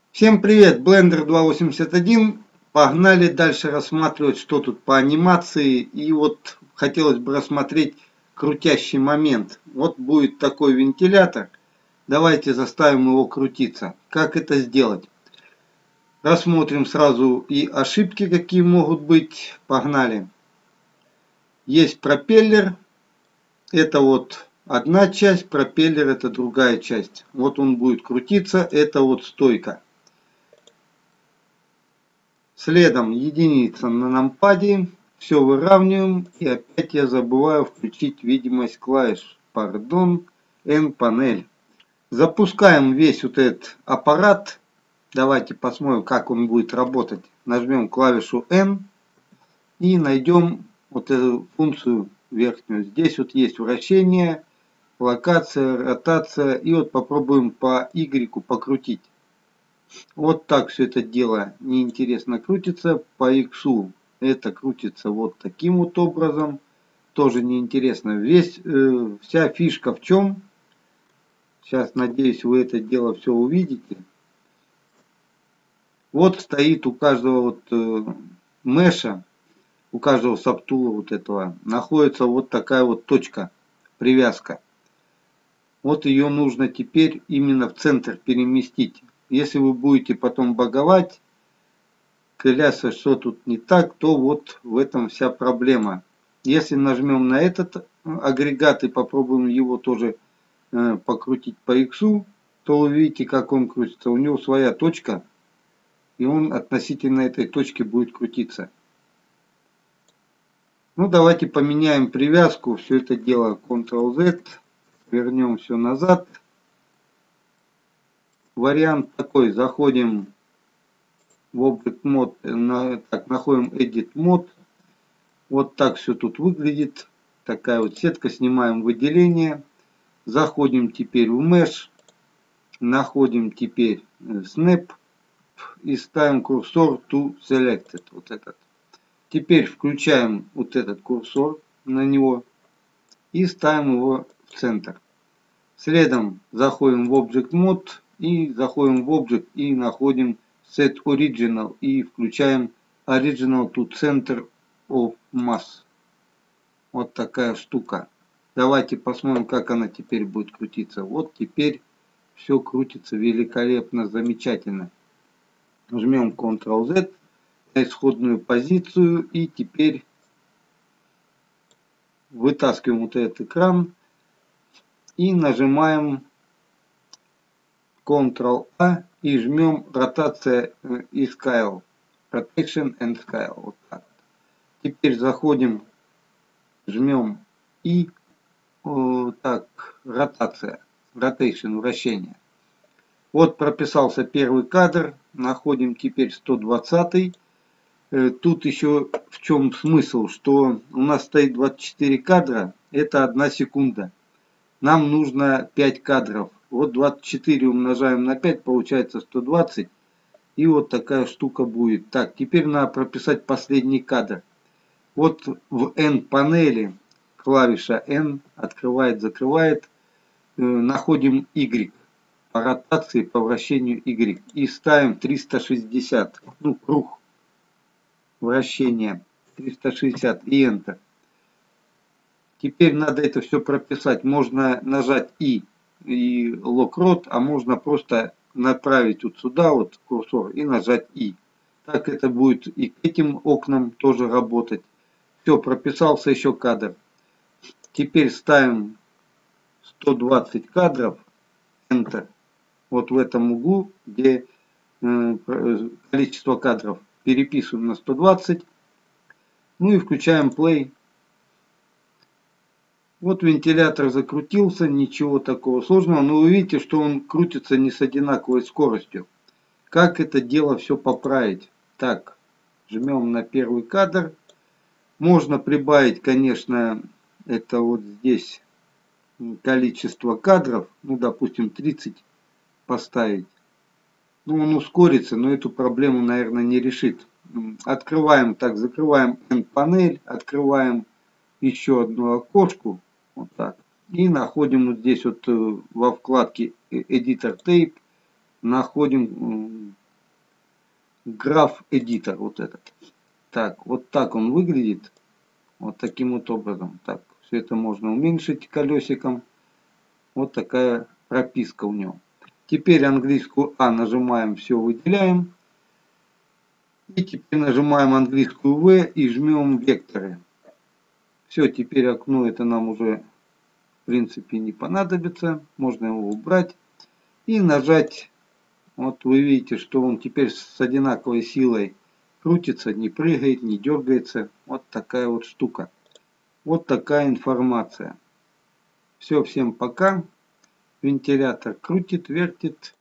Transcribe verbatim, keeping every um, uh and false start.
Всем привет, Blender два восемьдесят один. Погнали дальше рассматривать, что тут по анимации. И вот хотелось бы рассмотреть крутящий момент. Вот будет такой вентилятор. Давайте заставим его крутиться. Как это сделать? Рассмотрим сразу и ошибки, какие могут быть. Погнали. Есть пропеллер. Это вот одна часть, пропеллер это другая часть. Вот он будет крутиться. Это вот стойка. Следом единица на нампаде. Все выравниваем. И опять я забываю включить видимость клавиш. Пардон. N-панель. Запускаем весь вот этот аппарат. Давайте посмотрим, как он будет работать. Нажмем клавишу N. И найдем вот эту функцию верхнюю. Здесь вот есть вращение, локация, ротация. И вот попробуем по Y покрутить. Вот так все это дело неинтересно крутится. По X это крутится вот таким вот образом. Тоже неинтересно. Весь, э, вся фишка в чем? Сейчас, надеюсь, вы это дело все увидите. Вот стоит у каждого вот э, меша, у каждого сабтула вот этого, находится вот такая вот точка, привязка. Вот ее нужно теперь именно в центр переместить. Если вы будете потом баговать, клясться, что тут не так, то вот в этом вся проблема. Если нажмем на этот агрегат и попробуем его тоже э, покрутить по X, то вы видите, как он крутится. У него своя точка, и он относительно этой точки будет крутиться. Ну, давайте поменяем привязку. Все это дело контрол зет. Вернем все назад. Вариант такой. Заходим в Object Mode. На, так, находим Edit Mode. Вот так все тут выглядит. Такая вот сетка. Снимаем выделение. Заходим теперь в Mesh. Находим теперь Snap. И ставим курсор to Selected. Вот этот. Теперь включаем вот этот курсор на него. И ставим его в центр. Следом заходим в Object Mode. И заходим в Object и находим Set Original. И включаем Original to Center of Mass. Вот такая штука. Давайте посмотрим, как она теперь будет крутиться. Вот теперь все крутится великолепно, замечательно. Жмем контрол зет на исходную позицию. И теперь вытаскиваем вот этот экран. И нажимаем контрол а и жмем ротация и Scale. Rotation and Scale. Вот так. Теперь заходим, жмем и о, так, ротация. Rotation, вращение. Вот прописался первый кадр. Находим теперь сто двадцатый. Тут еще в чем смысл, что у нас стоит двадцать четыре кадра. Это одна секунда. Нам нужно пять кадров. Вот двадцать четыре умножаем на пять, получается сто двадцать. И вот такая штука будет. Так, теперь надо прописать последний кадр. Вот в N-панели клавиша N открывает, закрывает. Э, находим Y. По ротации, по вращению Y. И ставим триста шестьдесят. Ну, круг вращения. триста шестьдесят. И Enter. Теперь надо это все прописать. Можно нажать И и локрот, а можно просто направить вот сюда вот курсор и нажать И. Так это будет и к этим окнам тоже работать. Все, прописался еще кадр. Теперь ставим сто двадцать кадров. Enter. Вот в этом углу, где э, количество кадров. Переписываем на сто двадцать. Ну и включаем play. Вот вентилятор закрутился, ничего такого сложного, но вы видите, что он крутится не с одинаковой скоростью. Как это дело все поправить? Так, жмем на первый кадр. Можно прибавить, конечно, это вот здесь количество кадров, ну, допустим, тридцать поставить. Ну, он ускорится, но эту проблему, наверное, не решит. Открываем, так, закрываем N-панель, открываем еще одну окошку. Вот так. И находим вот здесь вот во вкладке Editor Tape, находим граф эдитор вот этот. Так, вот так он выглядит. Вот таким вот образом. Так, все это можно уменьшить колесиком. Вот такая прописка у него. Теперь английскую А нажимаем, все выделяем. И теперь нажимаем английскую В и жмем векторы. Все, теперь окно это нам уже в принципе не понадобится. Можно его убрать. И нажать. Вот вы видите, что он теперь с одинаковой силой крутится, не прыгает, не дергается. Вот такая вот штука. Вот такая информация. Все, всем пока. Вентилятор крутит, вертит.